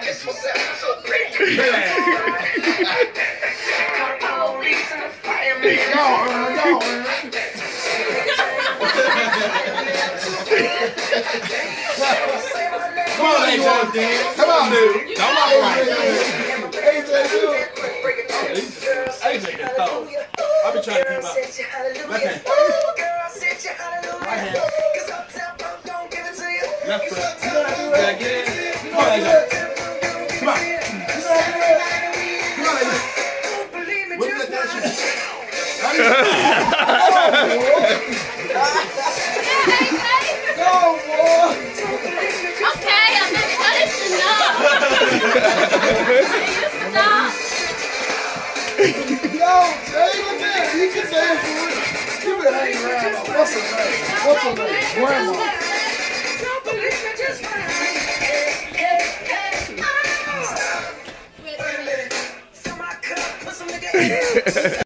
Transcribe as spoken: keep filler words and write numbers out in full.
Come on, A J. Come on, dude. Come on, right. A J, dude. A J can throw. I've been trying to keep up. Left hand. Right hand. Left foot. Yeah, get in. Come on, A J. Come on. Come on, A J. What's that dash? Go, boy. Okay, I'm not punishing enough. Stop. Yo, Jay, look at it. You can dance for it. You been hanging around. What's her name? What's her name? Grandma.